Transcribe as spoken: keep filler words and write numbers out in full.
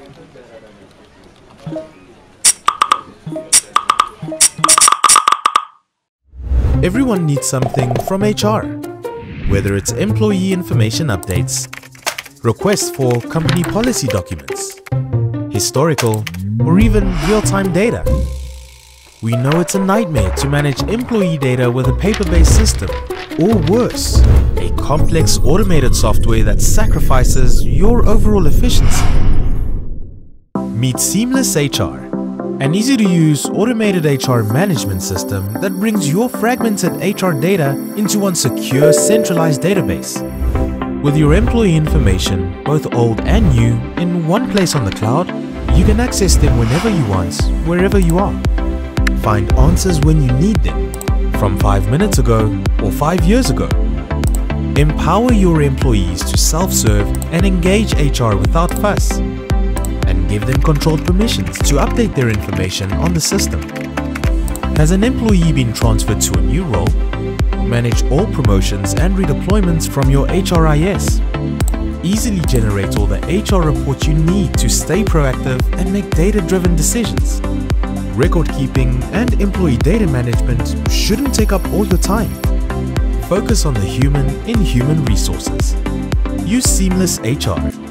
Everyone needs something from H R, whether it's employee information updates, requests for company policy documents, historical, or even real-time data. We know it's a nightmare to manage employee data with a paper-based system, or worse, a complex automated software that sacrifices your overall efficiency. Meet Seamless H R, an easy-to-use automated H R management system that brings your fragmented H R data into one secure, centralized database. With your employee information, both old and new, in one place on the cloud, you can access them whenever you want, wherever you are. Find answers when you need them, from five minutes ago or five years ago. Empower your employees to self-serve and engage H R without fuss. And give them controlled permissions to update their information on the system. Has an employee been transferred to a new role? Manage all promotions and redeployments from your H R I S. Easily generate all the H R reports you need to stay proactive and make data-driven decisions. Record keeping and employee data management shouldn't take up all your time. Focus on the human in human resources. Use Seamless H R.